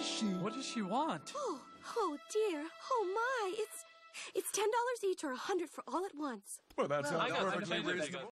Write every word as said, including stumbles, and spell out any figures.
she? What does she want? Oh, oh dear. Oh my. It's it's ten dollars each or a hundred for all at once. Well, that sounds I got perfectly something. reasonable.